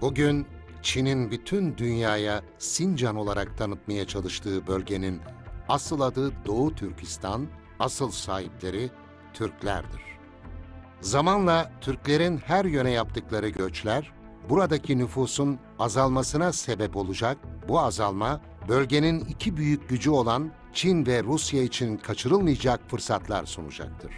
Bugün Çin'in bütün dünyaya Sincan olarak tanıtmaya çalıştığı bölgenin asıl adı Doğu Türkistan, asıl sahipleri Türklerdir. Zamanla Türklerin her yöne yaptıkları göçler, buradaki nüfusun azalmasına sebep olacak. Bu azalma, bölgenin iki büyük gücü olan Çin ve Rusya için kaçırılmayacak fırsatlar sunacaktır.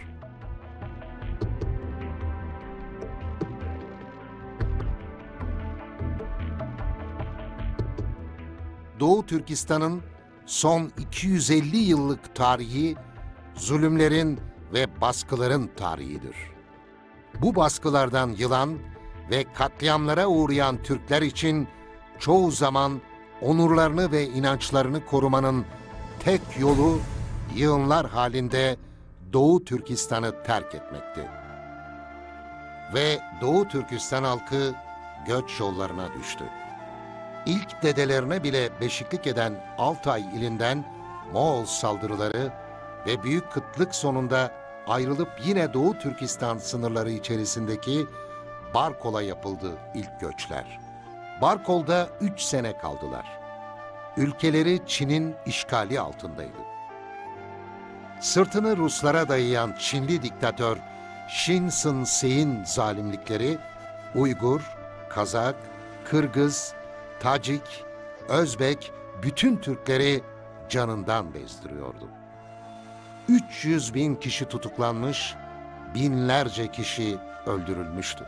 Doğu Türkistan'ın son 250 yıllık tarihi, zulümlerin ve baskıların tarihidir. Bu baskılardan yılan ve katliamlara uğrayan Türkler için çoğu zaman onurlarını ve inançlarını korumanın tek yolu yığınlar halinde Doğu Türkistan'ı terk etmekti. Ve Doğu Türkistan halkı göç yollarına düştü. İlk dedelerine bile beşiklik eden Altay ilinden Moğol saldırıları ve büyük kıtlık sonunda ayrılıp yine Doğu Türkistan sınırları içerisindeki Barkol'a yapıldı ilk göçler. Barkol'da 3 sene kaldılar. Ülkeleri Çin'in işgali altındaydı. Sırtını Ruslara dayayan Çinli diktatör Shin Sin-se'in zalimlikleri Uygur, Kazak, Kırgız, Tacik, Özbek bütün Türkleri canından bezdiriyordu. 300 bin kişi tutuklanmış, binlerce kişi öldürülmüştü.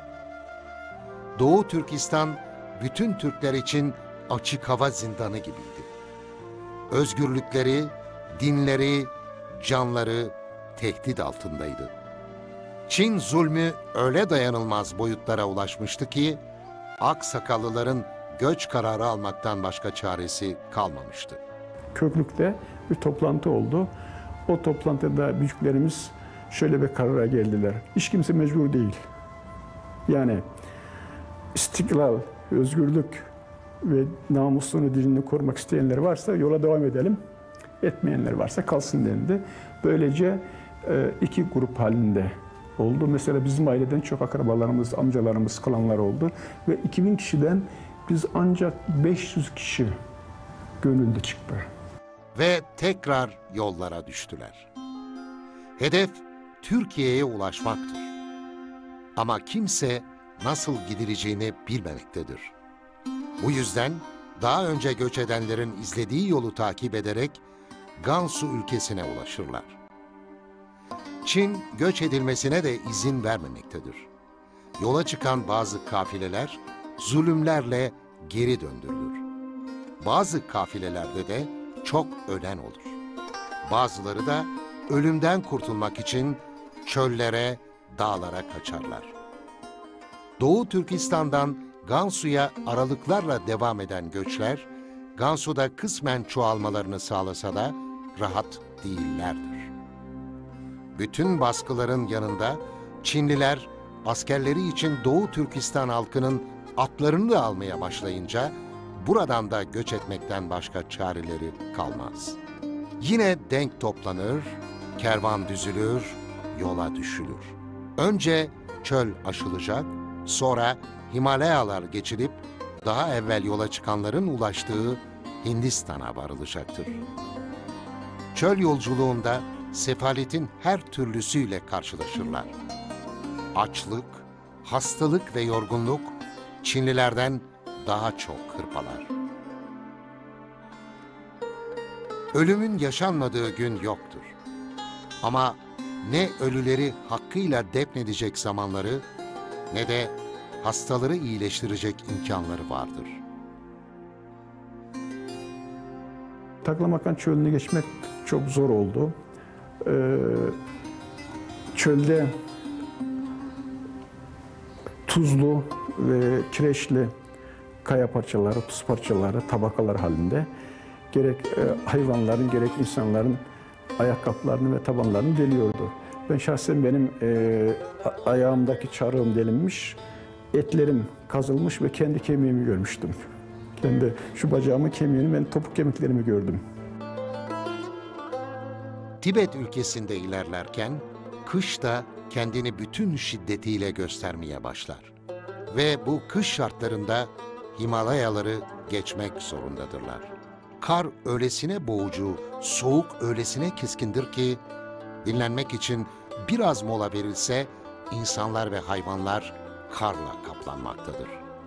Doğu Türkistan bütün Türkler için açık hava zindanı gibiydi. Özgürlükleri, dinleri, canları tehdit altındaydı. Çin zulmü öyle dayanılmaz boyutlara ulaşmıştı ki, aksakallıların göç kararı almaktan başka çaresi kalmamıştı. Köklük'te bir toplantı oldu. O toplantıda büyüklerimiz şöyle bir karara geldiler. Hiç kimse mecbur değil. Yani istiklal, özgürlük ve namusunu, dilini korumak isteyenler varsa yola devam edelim. Etmeyenler varsa kalsın dendi. Böylece iki grup halinde oldu. Mesela bizim aileden çok akrabalarımız, amcalarımız, klanlar oldu. Ve 2000 kişiden biz ancak 500 kişi gönüllü çıktı. Ve tekrar yollara düştüler. Hedef Türkiye'ye ulaşmaktır. Ama kimse nasıl gidileceğini bilmemektedir. Bu yüzden daha önce göç edenlerin izlediği yolu takip ederek Gansu ülkesine ulaşırlar. Çin göç edilmesine de izin vermemektedir. Yola çıkan bazı kafileler zulümlerle geri döndürülür. Bazı kafilelerde de çok ölen olur. Bazıları da ölümden kurtulmak için çöllere, dağlara kaçarlar. Doğu Türkistan'dan Gansu'ya aralıklarla devam eden göçler, Gansu'da kısmen çoğalmalarını sağlasa da rahat değillerdir. Bütün baskıların yanında Çinliler askerleri için Doğu Türkistan halkının atlarını da almaya başlayınca buradan da göç etmekten başka çareleri kalmaz. Yine denk toplanır, kervan düzülür, yola düşülür. Önce çöl aşılacak, sonra Himalayalar geçilip daha evvel yola çıkanların ulaştığı Hindistan'a varılacaktır. Çöl yolculuğunda sefaletin her türlüsüyle karşılaşırlar. Açlık, hastalık ve yorgunluk Çinlilerden daha çok hırpalar. Ölümün yaşanmadığı gün yoktur. Ama ne ölüleri hakkıyla defnedecek zamanları ne de hastaları iyileştirecek imkanları vardır. Taklamakan çölünü geçmek çok zor oldu. Çölde tuzlu ve kireçli kaya parçaları, tuz parçaları, tabakalar halinde gerek hayvanların gerek insanların ayakkabılarını ve tabanlarını deliyordu. Ben şahsen benim ayağımdaki çarığım delinmiş, etlerim kazılmış ve kendi kemiğimi görmüştüm. Kendi şu bacağımın kemiğini, ben topuk kemiklerimi gördüm. Tibet ülkesinde ilerlerken kış da kendini bütün şiddetiyle göstermeye başlar. Ve bu kış şartlarında Himalayaları geçmek zorundadırlar. Kar öylesine boğucu, soğuk öylesine keskindir ki dinlenmek için biraz mola verilse insanlar ve hayvanlar karla kaplanmaktadır.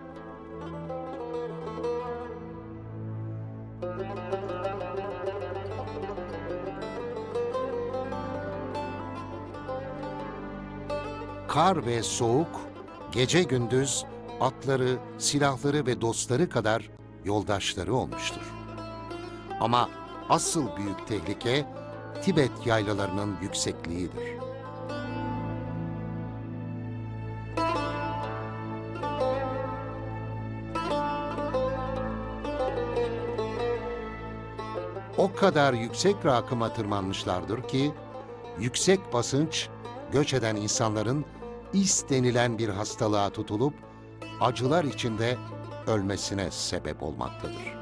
Kar ve soğuk gece gündüz atları, silahları ve dostları kadar yoldaşları olmuştur. Ama asıl büyük tehlike Tibet yaylalarının yüksekliğidir. O kadar yüksek rakıma tırmanmışlardır ki yüksek basınç göç eden insanların is denilen bir hastalığa tutulup acılar içinde ölmesine sebep olmaktadır.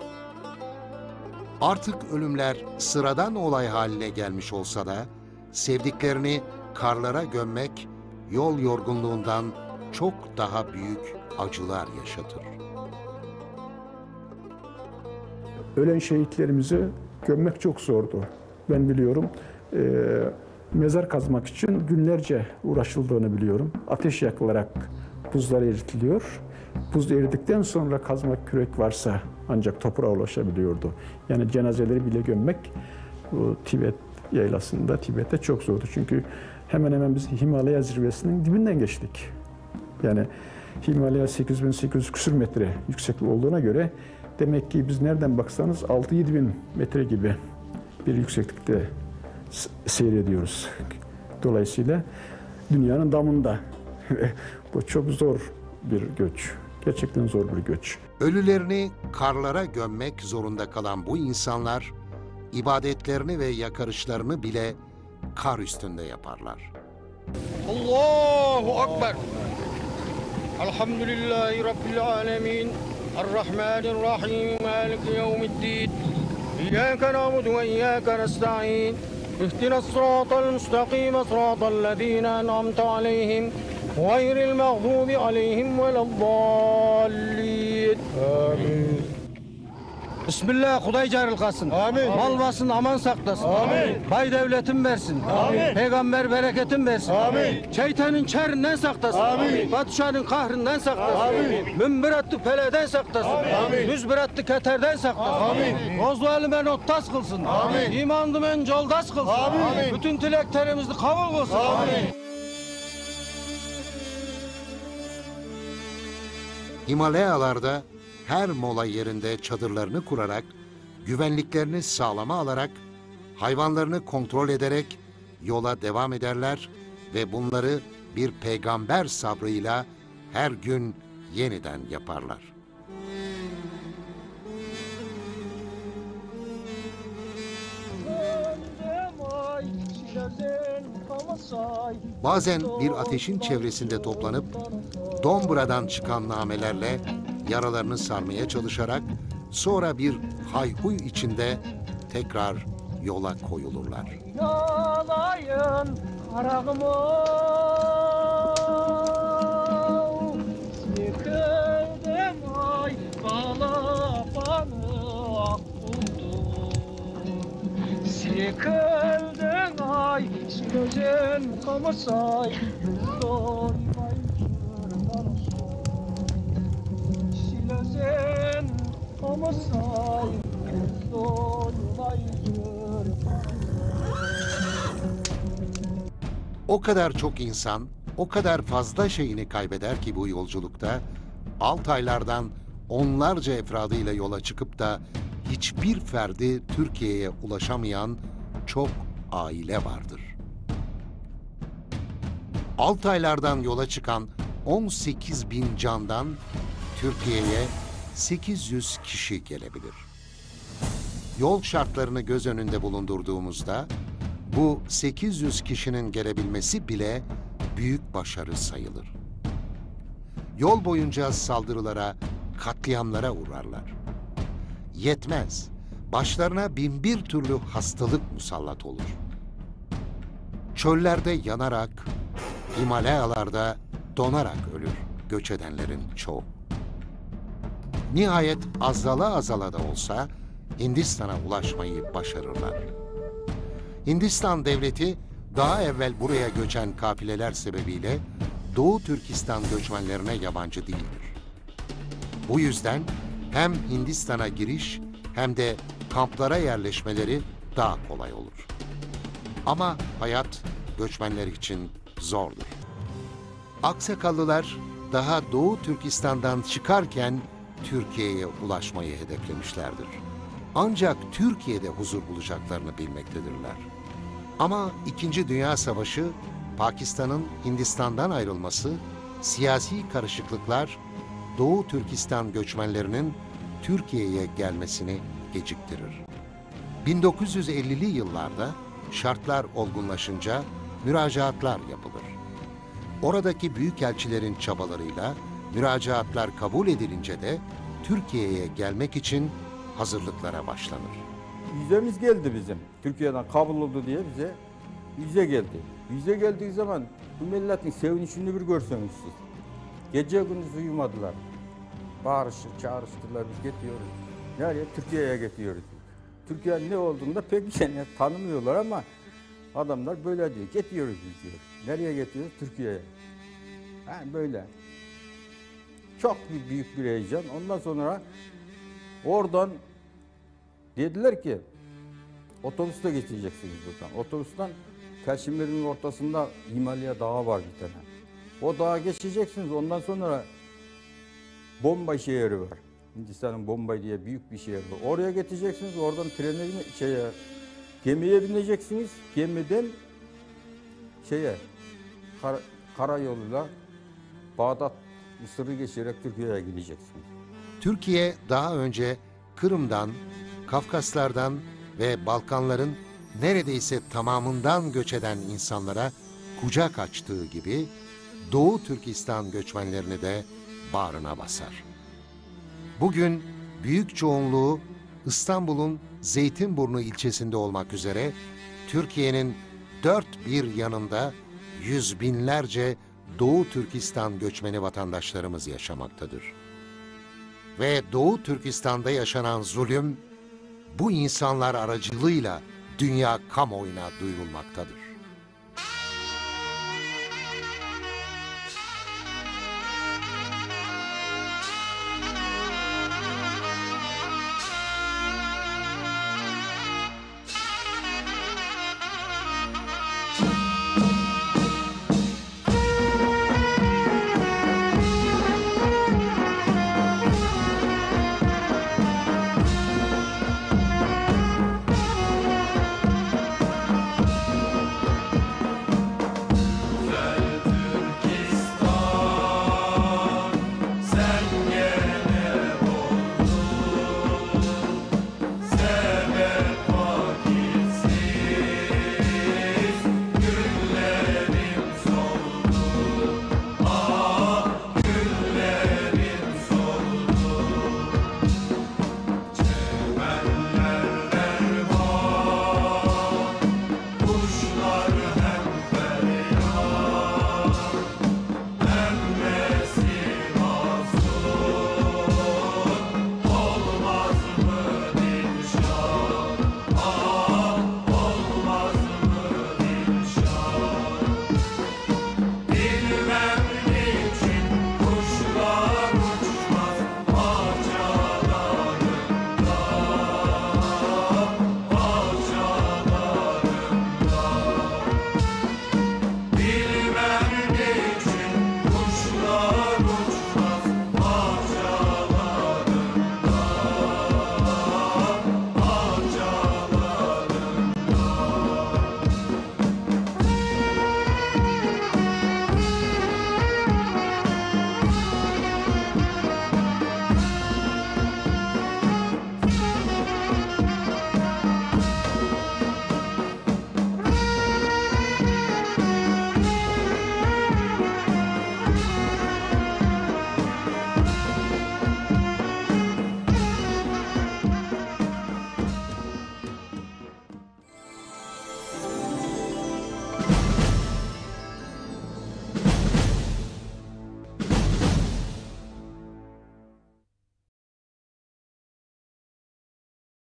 Artık ölümler sıradan olay haline gelmiş olsa da sevdiklerini karlara gömmek yol yorgunluğundan çok daha büyük acılar yaşatır. Ölen şehitlerimizi gömmek çok zordu. Ben biliyorum. Mezar kazmak için günlerce uğraşıldığını biliyorum. Ateş yakılarak buzlar eritiliyor. Buz eridikten sonra kazmak kürek varsa ancak toprağa ulaşabiliyordu. Yani cenazeleri bile gömmek bu Tibet yaylasında, Tibet'te çok zordu. Çünkü hemen hemen biz Himalaya zirvesinin dibinden geçtik. Yani Himalaya 8800 küsur metre yükseklik olduğuna göre demek ki biz nereden baksanız 6-7 bin metre gibi bir yükseklikte seyrediyoruz. Dolayısıyla dünyanın damında. Bu çok zor bir göç. Gerçekten zor bir göç. Ölülerini karlara gömmek zorunda kalan bu insanlar ibadetlerini ve yakarışlarını bile kar üstünde yaparlar. Allahu Ekber. Elhamdülillahi Rabbil alemin. Errahmanirrahim. Maliki yevmiddin. İyyâke na'budu ve iyyâke nesta'in. İhdinas sıratal müstakîm. Sıratallezîne en'amte aleyhim. Gayril mağdubi aleyhim veleddallin. Amin. Bismillah, Huday caril kılsın. Amin. Mal basın aman saklasın. Amin. Bay devletin versin. Amin. Peygamber bereketin versin. Amin. Şeytanın şerrinden saklasın. Amin. Padişahın kahrından saklasın. Amin. Münbiratlı peleden saklasın. Amin. Müzbiratlı keterden saklasın. Amin. Bozlu elime nottas kılsın. Amin. İmanlı men yoldaş kılsın. Amin. Bütün dileklerimizi kabul kılsın. Amin. Himalayalarda her mola yerinde çadırlarını kurarak, güvenliklerini sağlama alarak, hayvanlarını kontrol ederek yola devam ederler ve bunları bir peygamber sabrıyla her gün yeniden yaparlar. Bazen bir ateşin çevresinde toplanıp dombradan çıkan namelerle yaralarını sarmaya çalışarak sonra bir hayhuy içinde tekrar yola koyulurlar. Yalayın karağımı, sıkıldım ay balabanı buldu. Sıkıldım ay gözün kamasay, zor Silözün kamasay, zor O kadar çok insan, o kadar fazla şeyini kaybeder ki bu yolculukta, Altaylardan onlarca efradıyla yola çıkıp da hiçbir ferdi Türkiye'ye ulaşamayan çok aile vardır. Altaylardan yola çıkan 18 bin candan Türkiye'ye 800 kişi gelebilir. Yol şartlarını göz önünde bulundurduğumuzda bu 800 kişinin gelebilmesi bile büyük başarı sayılır. Yol boyunca saldırılara, katliamlara uğrarlar. Yetmez, başlarına bin bir türlü hastalık musallat olur. Çöllerde yanarak, Himalayalarda donarak ölür göç edenlerin çoğu. Nihayet azala azala da olsa Hindistan'a ulaşmayı başarırlar. Hindistan devleti daha evvel buraya göçen kafileler sebebiyle Doğu Türkistan göçmenlerine yabancı değildir. Bu yüzden hem Hindistan'a giriş hem de kamplara yerleşmeleri daha kolay olur. Ama hayat göçmenler için zordur. Aksakallılar daha Doğu Türkistan'dan çıkarken Türkiye'ye ulaşmayı hedeflemişlerdir. Ancak Türkiye'de huzur bulacaklarını bilmektedirler. Ama İkinci Dünya Savaşı, Pakistan'ın Hindistan'dan ayrılması, siyasi karışıklıklar Doğu Türkistan göçmenlerinin Türkiye'ye gelmesini geciktirir. 1950'li yıllarda şartlar olgunlaşınca müracaatlar yapılır. Oradaki büyükelçilerin çabalarıyla müracaatlar kabul edilince de Türkiye'ye gelmek için hazırlıklara başlanır. Vizemiz geldi bizim. Türkiye'den kabul oldu diye bize vize geldi. Vize geldiği zaman bu milletin sevinçini bir görseniz siz. Gece gündüz uyumadılar. Bağırışır, çağrıştırdılar, biz getiriyoruz. Nereye? Türkiye'ye getiriyoruz. Türkiye'nin ne olduğunu da pek tanımıyorlar ama adamlar böyle diyor. Getiriyoruz biz diyor. Nereye getiriyoruz? Türkiye'ye. Yani böyle. Çok büyük bir heyecan. Ondan sonra oradan dediler ki otobüste geçeceksiniz buradan. Otobüsten Kaşmir'in ortasında Himalaya Dağı var bir tane. O dağa geçeceksiniz. Ondan sonra Bombay şehri var. Hindistan'ın Bombay diye büyük bir şehir var. Oraya geçeceksiniz. Oradan gemiye bineceksiniz. Gemiden karayoluyla Bağdat, Mısır'ı geçerek Türkiye'ye gideceksiniz. Türkiye daha önce Kırım'dan, Kafkaslardan ve Balkanların neredeyse tamamından göç eden insanlara kucak açtığı gibi Doğu Türkistan göçmenlerini de bağrına basar. Bugün büyük çoğunluğu İstanbul'un Zeytinburnu ilçesinde olmak üzere Türkiye'nin dört bir yanında yüz binlerce Doğu Türkistan göçmeni vatandaşlarımız yaşamaktadır. Ve Doğu Türkistan'da yaşanan zulüm bu insanlar aracılığıyla dünya kamuoyuna duyurulmaktadır.